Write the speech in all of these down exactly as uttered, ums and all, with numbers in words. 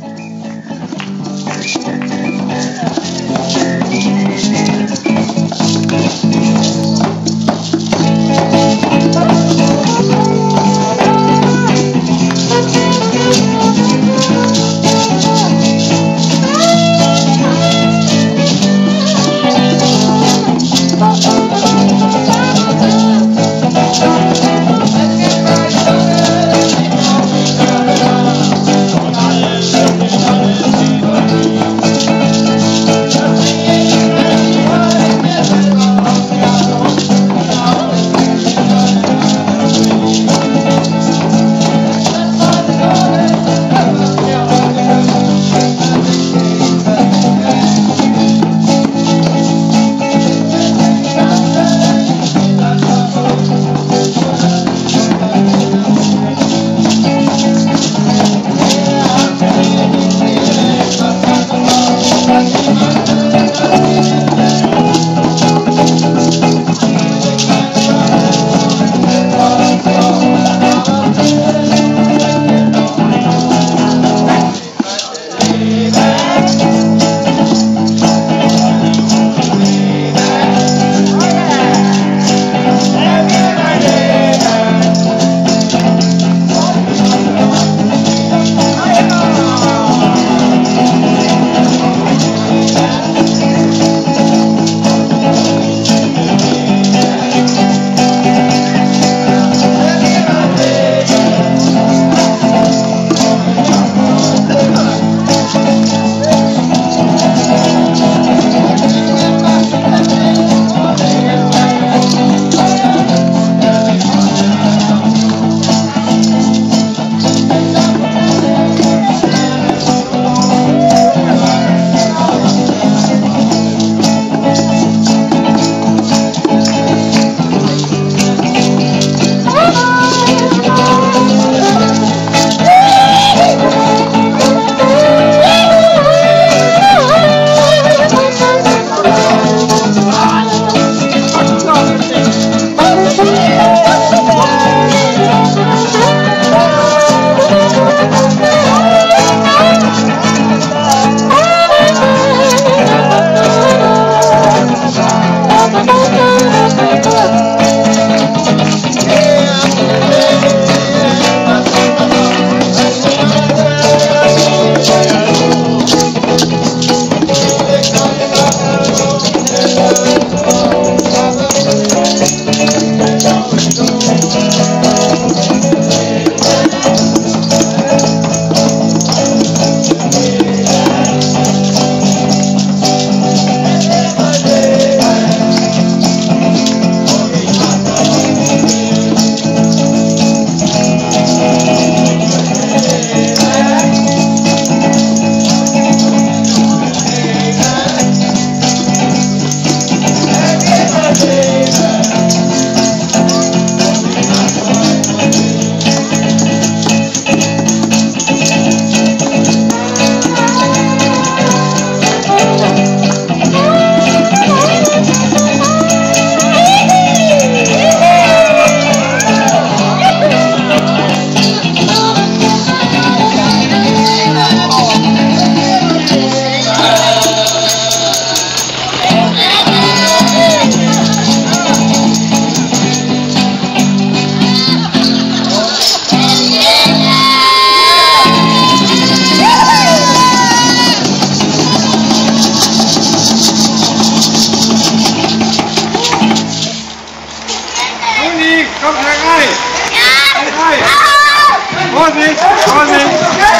Kommt herein! Ja! Herein! Vorsicht! Vorsicht!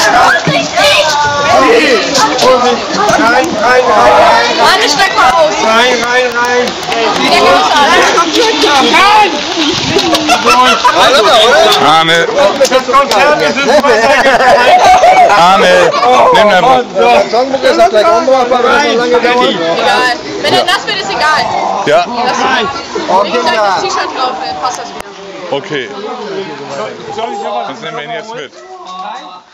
Vorsicht! Rein, rein, rein! Mann, steck mal aus! Rein, rein, rein! Steck aus! Nein! Arne! Das Konzert ist ins Wasser gefallen! Arne! Nimm dein Wort! Egal. Wenn er nass wird, ist egal. Ja? Das Links das T-Shirt drauf, dann passt das wieder. Okay. Sonst nehmen wir ihn jetzt mit.